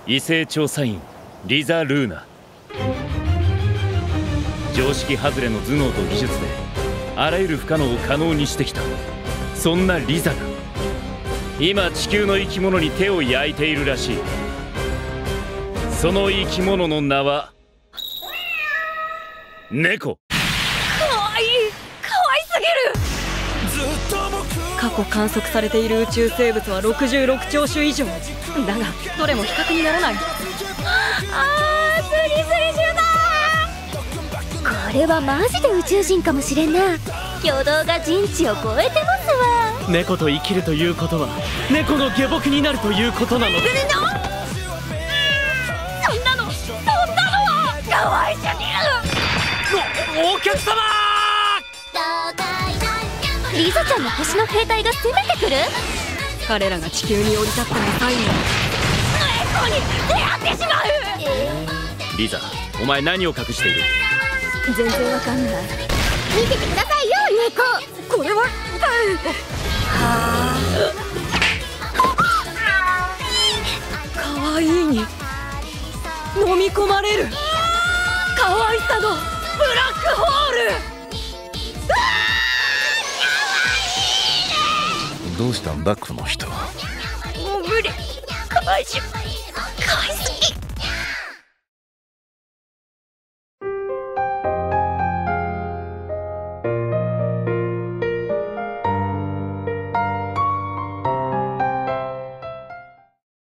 異性調査員リザ・ルーナ。常識外れの頭脳と技術であらゆる不可能を可能にしてきた、そんなリザが今地球の生き物に手を焼いているらしい。その生き物の名は猫。 かわいい、かわいすぎる。過去観測されている宇宙生物は66兆種以上だが、どれも比較にならない。スリスリ種だ。 これはマジで宇宙人かもしれんな。挙動が人知を超えてますわ。 猫と生きるということは猫の下僕になるということなのです。 そんなのはかわいすぎる。 お客様、 リザちゃんの星の兵隊が攻めてくる。 彼らが地球に降り立ったの際に猫に出会ってしまう。 リザ、お前何を隠している？ 全然わかんない。 見ててくださいよ猫。 これはかわいいに飲み込まれるかわいさのブラックホール。 どうしたんだこの人。 もう無理。かわいすぎ。